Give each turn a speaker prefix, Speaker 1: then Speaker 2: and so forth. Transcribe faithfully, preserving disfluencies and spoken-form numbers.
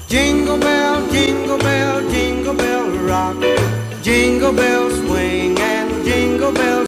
Speaker 1: Jingle bell, jingle bell, jingle bell rock. Jingle bells swing and jingle bells